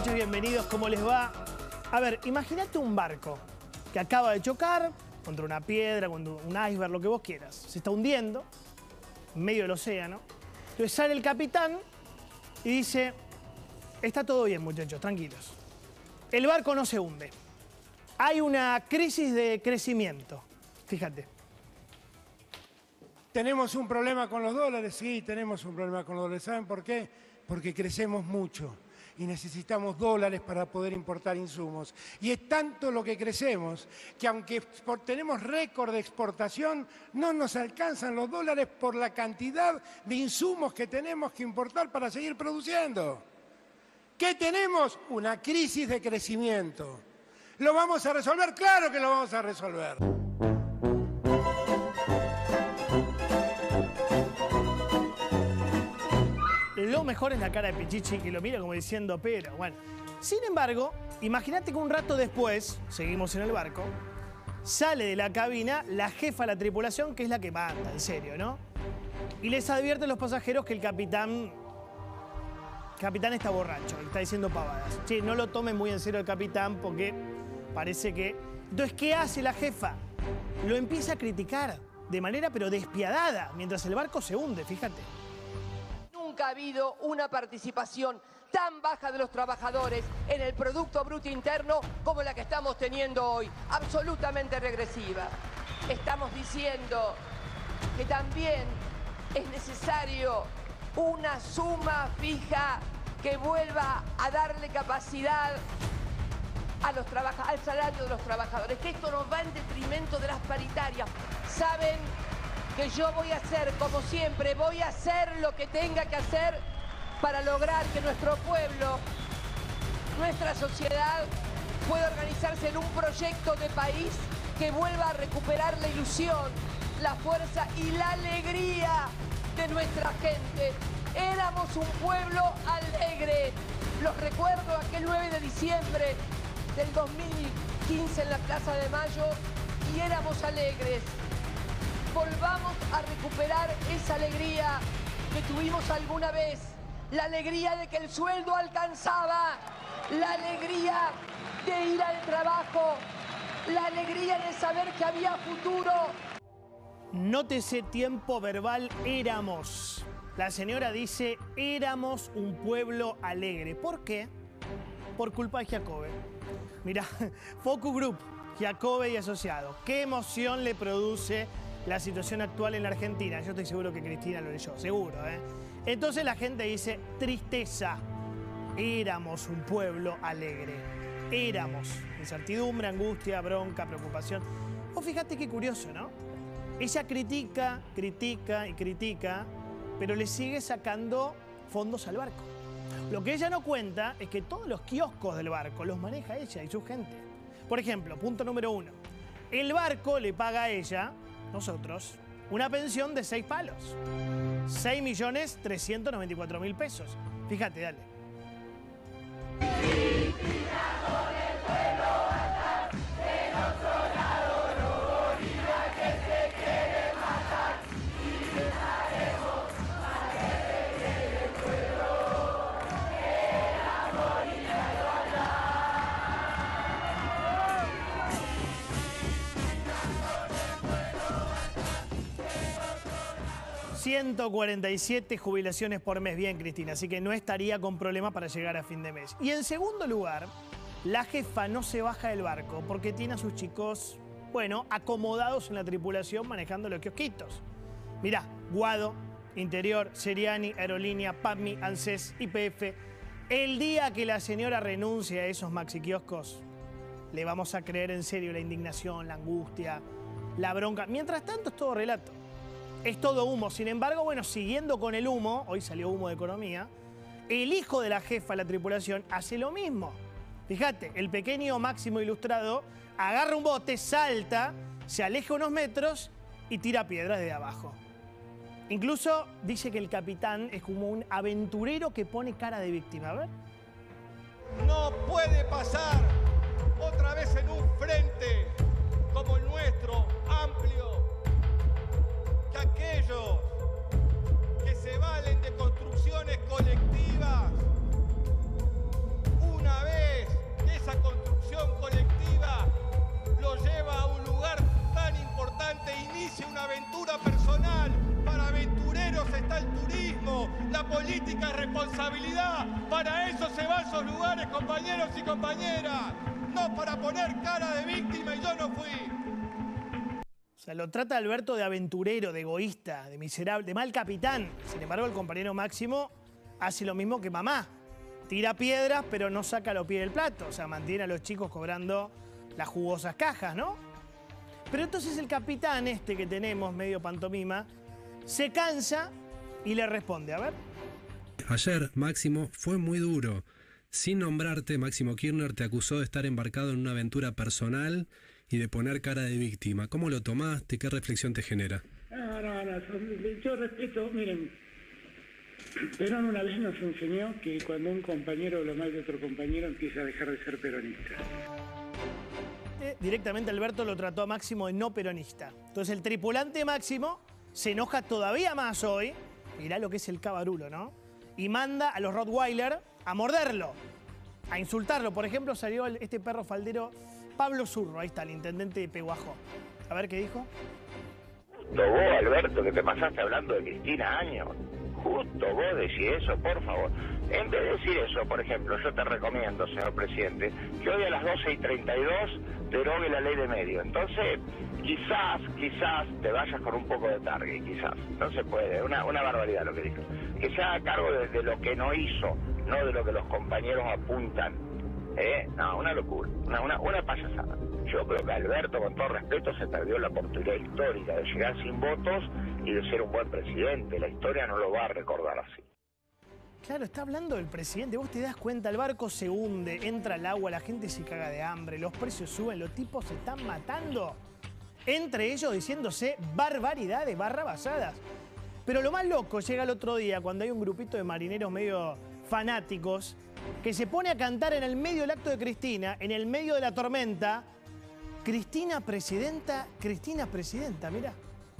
noches, bienvenidos, ¿cómo les va? A ver, imagínate un barco que acaba de chocar contra una piedra, contra un iceberg, lo que vos quieras. Se está hundiendo en medio del océano. Entonces sale el capitán y dice, está todo bien, muchachos, tranquilos. El barco no se hunde. Hay una crisis de crecimiento. Fíjate. ¿Tenemos un problema con los dólares? Sí, tenemos un problema con los dólares. ¿Saben por qué? Porque crecemos mucho y necesitamos dólares para poder importar insumos. Y es tanto lo que crecemos que aunque tenemos récord de exportación, no nos alcanzan los dólares por la cantidad de insumos que tenemos que importar para seguir produciendo. ¿Qué tenemos? Una crisis de crecimiento. ¿Lo vamos a resolver? ¡Claro que lo vamos a resolver! Lo mejor es la cara de Pichichi, que lo mira como diciendo, pero bueno. Sin embargo, imagínate que un rato después, seguimos en el barco, sale de la cabina la jefa de la tripulación, que es la que manda, en serio, ¿no? Y les advierte a los pasajeros que el capitán está borracho y está diciendo pavadas. Che, no lo tomen muy en serio el capitán porque parece que... Entonces, ¿qué hace la jefa? Lo empieza a criticar de manera pero despiadada, mientras el barco se hunde, fíjate. Nunca ha habido una participación tan baja de los trabajadores en el Producto Bruto Interno como la que estamos teniendo hoy, absolutamente regresiva. Estamos diciendo que también es necesario una suma fija que vuelva a darle capacidad a los al salario de los trabajadores, que esto nos va en detrimento de las paritarias. Saben que yo voy a hacer, como siempre, voy a hacer lo que tenga que hacer para lograr que nuestro pueblo, nuestra sociedad, pueda organizarse en un proyecto de país que vuelva a recuperar la ilusión, la fuerza y la alegría de nuestra gente. Éramos un pueblo alegre. Los recuerdo aquel 9 de diciembre del 2015 en la Plaza de Mayo y éramos alegres. Volvamos a recuperar esa alegría que tuvimos alguna vez, la alegría de que el sueldo alcanzaba, la alegría de ir al trabajo, la alegría de saber que había futuro. Nótese tiempo verbal, éramos. La señora dice, éramos un pueblo alegre. ¿Por qué? Por culpa de Giacobbe. Mirá, Focus Group, Giacobbe y Asociados. ¿Qué emoción le produce la situación actual en la Argentina? Yo estoy seguro que Cristina lo leyó, seguro, ¿eh? Entonces la gente dice, tristeza. Éramos un pueblo alegre. Éramos. Incertidumbre, angustia, bronca, preocupación. Oh, fíjate qué curioso, ¿no? Ella critica, critica y critica, pero le sigue sacando fondos al barco. Lo que ella no cuenta es que todos los kioscos del barco los maneja ella y su gente. Por ejemplo, punto número 1. El barco le paga a ella, nosotros, una pensión de 6 palos. 6.394.000 pesos. Fíjate, dale. ...147 jubilaciones por mes. Bien, Cristina, así que no estaría con problema para llegar a fin de mes. Y en segundo lugar, la jefa no se baja del barco porque tiene a sus chicos, bueno, acomodados en la tripulación manejando los kiosquitos. Mirá, Guado, Interior, Seriani, Aerolínea, PAMI, ANSES, YPF. El día que la señora renuncie a esos maxi kioscos, le vamos a creer en serio la indignación, la angustia, la bronca. Mientras tanto es todo relato. Es todo humo. Sin embargo, bueno, siguiendo con el humo, hoy salió humo de economía, el hijo de la jefa de la tripulación hace lo mismo. Fíjate, el pequeño Máximo Ilustrado agarra un bote, salta, se aleja unos metros y tira piedras desde abajo. Incluso dice que el capitán es como un aventurero que pone cara de víctima. A ver. No puede pasar otra vez en un frente como el nuestro, amplio, que aquellos que se valen de construcciones colectivas una está el turismo, la política es responsabilidad. Para eso se van a esos lugares, compañeros y compañeras. No para poner cara de víctima y yo no fui. O sea, lo trata Alberto de aventurero, de egoísta, de miserable, de mal capitán. Sin embargo, el compañero Máximo hace lo mismo que mamá. Tira piedras, pero no saca los pies del plato. O sea, mantiene a los chicos cobrando las jugosas cajas, ¿no? Pero entonces el capitán este que tenemos, medio pantomima, se cansa y le responde. A ver. Ayer, Máximo, fue muy duro. Sin nombrarte, Máximo Kirchner te acusó de estar embarcado en una aventura personal y de poner cara de víctima. ¿Cómo lo tomaste? ¿Qué reflexión te genera? No, yo respeto, miren, Perón una vez nos enseñó que cuando un compañero habla mal de otro compañero empieza a dejar de ser peronista. Directamente Alberto lo trató a Máximo de no peronista. Entonces el tripulante Máximo se enoja todavía más hoy, mirá lo que es el cabarulo, ¿no? Y manda a los Rottweiler a morderlo, a insultarlo. Por ejemplo, salió este perro faldero Pablo Zurro, ahí está, el intendente de Pehuajó. A ver qué dijo. Justo vos, Alberto, que te pasaste hablando de Cristina años. Justo vos decís eso, por favor. En vez de decir eso, por ejemplo, yo te recomiendo, señor presidente, que hoy a las 12:32 derogue la ley de medios. Entonces, quizás te vayas con un poco de target, quizás. No se puede, una barbaridad lo que dijo. Que se haga cargo de lo que no hizo, no de lo que los compañeros apuntan. No, una locura, una payasada. Yo creo que Alberto, con todo respeto, se perdió la oportunidad histórica de llegar sin votos y de ser un buen presidente. La historia no lo va a recordar así. Claro, está hablando del presidente. Vos te das cuenta, el barco se hunde, entra al agua, la gente se caga de hambre, los precios suben, los tipos se están matando. Entre ellos diciéndose barbaridades, barrabasadas. Pero lo más loco llega el otro día cuando hay un grupito de marineros medio fanáticos que se pone a cantar en el medio del acto de Cristina, en el medio de la tormenta. Cristina presidenta, mirá.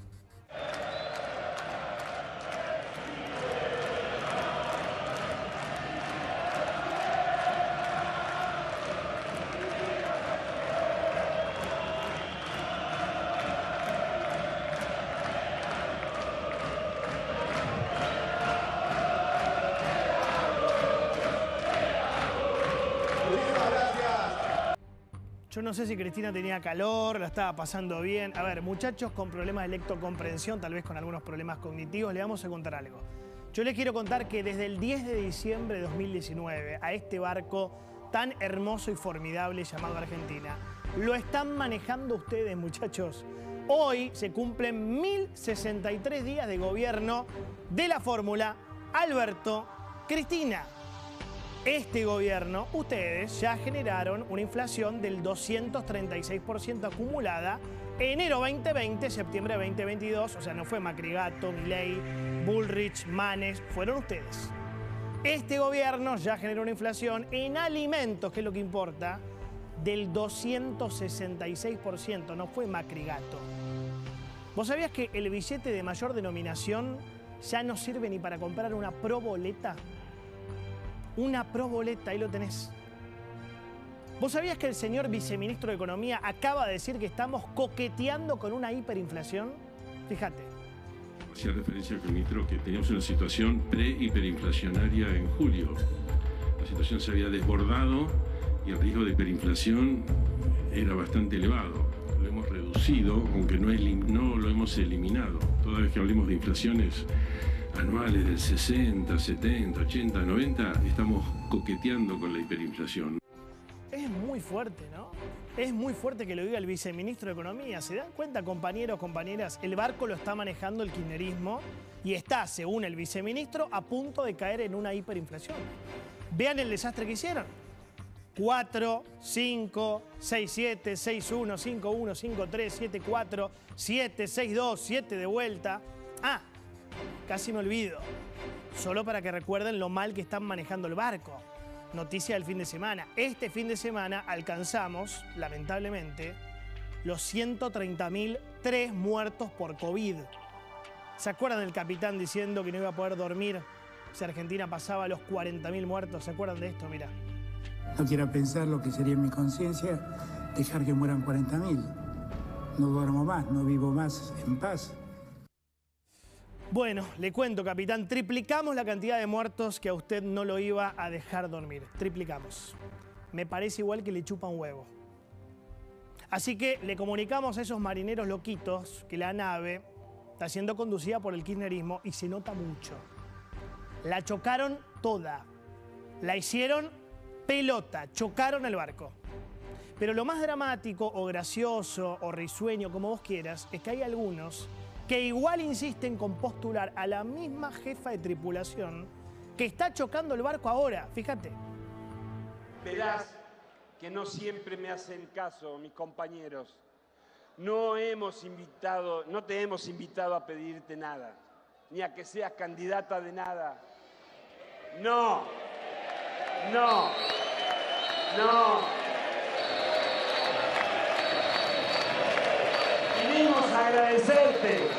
Yo no sé si Cristina tenía calor, la estaba pasando bien. A ver, muchachos con problemas de lectocomprensión, tal vez con algunos problemas cognitivos, le vamos a contar algo. Yo les quiero contar que desde el 10 de diciembre de 2019 a este barco tan hermoso y formidable llamado Argentina, lo están manejando ustedes, muchachos. Hoy se cumplen 1063 días de gobierno de la fórmula Alberto Cristina. Este gobierno, ustedes ya generaron una inflación del 236% acumulada enero 2020, septiembre 2022. O sea, no fue Macrigato, Milei, Bullrich, Manes, fueron ustedes. Este gobierno ya generó una inflación en alimentos, que es lo que importa, del 266%. No fue Macrigato. ¿Vos sabías que el billete de mayor denominación ya no sirve ni para comprar una proboleta? Una proboleta, ahí lo tenés. ¿Vos sabías que el señor viceministro de Economía acaba de decir que estamos coqueteando con una hiperinflación? Fíjate. Hacía referencia al ministro que teníamos una situación pre-hiperinflacionaria en julio. La situación se había desbordado y el riesgo de hiperinflación era bastante elevado. Lo hemos reducido, aunque no lo hemos eliminado. Toda vez que hablemos de inflaciones anuales del 60, 70, 80, 90, estamos coqueteando con la hiperinflación. Es muy fuerte, ¿no? Es muy fuerte que lo diga el viceministro de Economía. ¿Se dan cuenta, compañeros, compañeras? El barco lo está manejando el kirchnerismo y está, según el viceministro, a punto de caer en una hiperinflación. Vean el desastre que hicieron. 4, 5, 6, 7, 6, 1, 5, 1, 5, 3, 7, 4, 7, 6, 2, 7 de vuelta. Casi me olvido. Solo para que recuerden lo mal que están manejando el barco. Noticia del fin de semana. Este fin de semana alcanzamos, lamentablemente, los 130.003 muertos por COVID. ¿Se acuerdan del capitán diciendo que no iba a poder dormir si Argentina pasaba los 40.000 muertos? ¿Se acuerdan de esto? Mirá. No quiero pensar lo que sería en mi conciencia dejar que mueran 40.000. No duermo más, no vivo más en paz. Bueno, le cuento, capitán, triplicamos la cantidad de muertos que a usted no lo iba a dejar dormir. Triplicamos. Me parece igual que le chupa un huevo. Así que le comunicamos a esos marineros loquitos que la nave está siendo conducida por el kirchnerismo y se nota mucho. La chocaron toda. La hicieron pelota, chocaron el barco. Pero lo más dramático o gracioso o risueño, como vos quieras, es que hay algunos que igual insisten con postular a la misma jefa de tripulación que está chocando el barco ahora, fíjate. Verás que no siempre me hacen caso, mis compañeros. No te hemos invitado a pedirte nada, ni a que seas candidata de nada. No, no, no. Vinimos a agradecerte.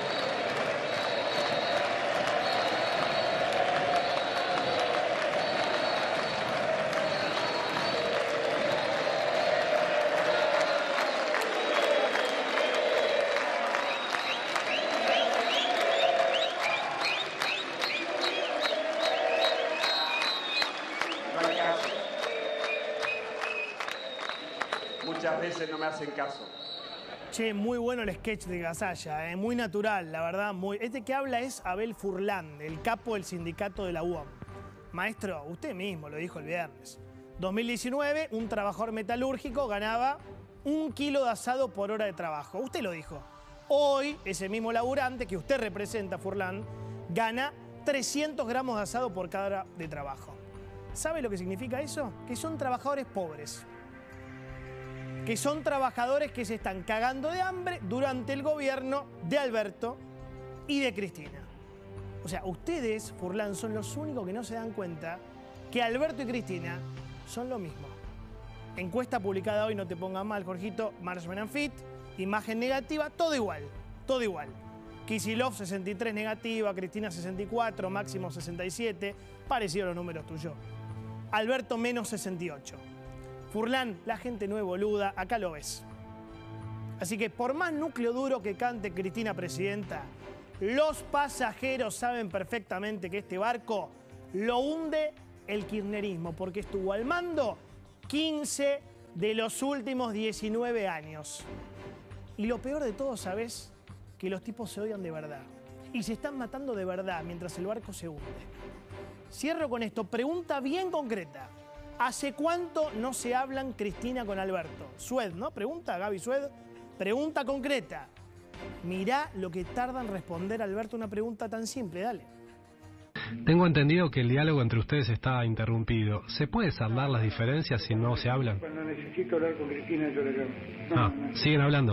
Muchas veces no me hacen caso. Che, muy bueno el sketch de Gasalla, muy natural, la verdad. Este que habla es Abel Furlan, el capo del sindicato de la UOM. Maestro, usted mismo lo dijo el viernes. 2019, un trabajador metalúrgico ganaba 1 kilo de asado por hora de trabajo. Usted lo dijo. Hoy, ese mismo laburante que usted representa, Furlan, gana 300 gramos de asado por cada hora de trabajo. ¿Sabe lo que significa eso? Que son trabajadores pobres. Que son trabajadores que se están cagando de hambre durante el gobierno de Alberto y de Cristina. O sea, ustedes, Furlan, son los únicos que no se dan cuenta que Alberto y Cristina son lo mismo. Encuesta publicada hoy, no te pongas mal, Jorgito, Marshman and Fit, imagen negativa, todo igual, todo igual. Kicillof 63 negativa, Cristina 64, Máximo 67, parecido a los números tuyos. Alberto menos 68. Furlan, la gente no es boluda, acá lo ves. Así que por más núcleo duro que cante Cristina presidenta, los pasajeros saben perfectamente que este barco lo hunde el kirchnerismo, porque estuvo al mando 15 de los últimos 19 años. Y lo peor de todo, ¿sabes? Que los tipos se odian de verdad. Y se están matando de verdad mientras el barco se hunde. Cierro con esto, pregunta bien concreta. ¿Hace cuánto no se hablan Cristina con Alberto? Sued, ¿no? Pregunta, Gaby Sued. Pregunta concreta. Mirá lo que tarda en responder Alberto una pregunta tan simple, dale. Tengo entendido que el diálogo entre ustedes está interrumpido. ¿Se puede saldar las diferencias si no se hablan? Cuando necesito hablar con Cristina, yo le llamo. ¿Siguen hablando?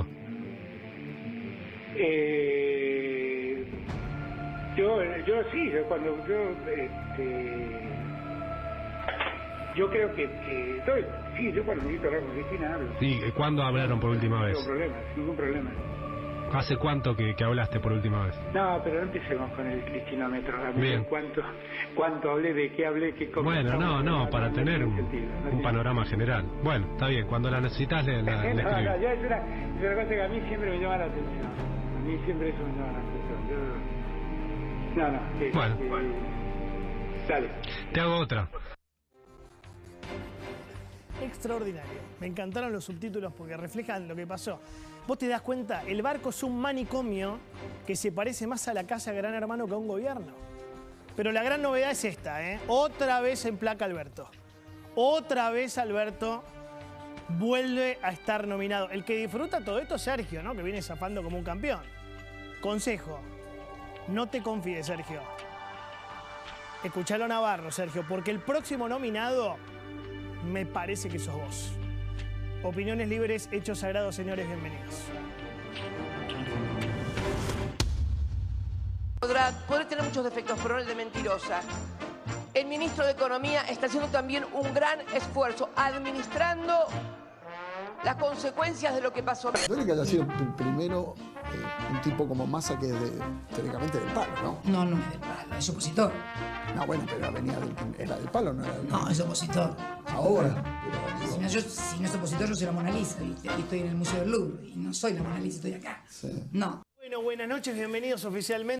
Yo creo que yo cuando necesito hablar con Cristina hablo. ¿Y cuándo hablaron por última vez? Ningún problema. ¿Hace cuánto que hablaste por última vez? No, pero no empecemos con el cristinómetro. Bien. ¿Cuánto hablé, de qué hablé, qué cómo? Bueno, no, para tener un panorama general. Bueno, está bien, cuando la necesitas le escribís. Es una cosa que a mí siempre me llama la atención. A mí siempre eso me llama la atención. Bueno. Dale. Te hago otra. Extraordinario. Me encantaron los subtítulos porque reflejan lo que pasó. Vos te das cuenta, el barco es un manicomio que se parece más a la casa de Gran Hermano que a un gobierno. Pero la gran novedad es esta, ¿eh? Otra vez en placa Alberto. Otra vez Alberto vuelve a estar nominado. El que disfruta todo esto es Sergio, ¿no? Que viene zafando como un campeón. Consejo, no te confíes, Sergio. Escuchalo a Navarro, Sergio, porque el próximo nominado me parece que sos vos. Opiniones libres, hechos sagrados, señores, bienvenidos. Podré tener muchos defectos, pero no el de mentirosa. El ministro de Economía está haciendo también un gran esfuerzo, administrando las consecuencias de lo que pasó. Duele que haya sido primero un tipo como Massa que es teóricamente del palo, ¿no? No, no es del palo, es opositor. No, bueno, pero era del palo, ¿no era del palo? No, es opositor. Ahora. Si no es opositor, yo soy la Mona Lisa, ¿viste? Y estoy en el Museo del Louvre. Y no soy la Mona Lisa, estoy acá. Sí. No. Bueno, buenas noches, bienvenidos oficialmente.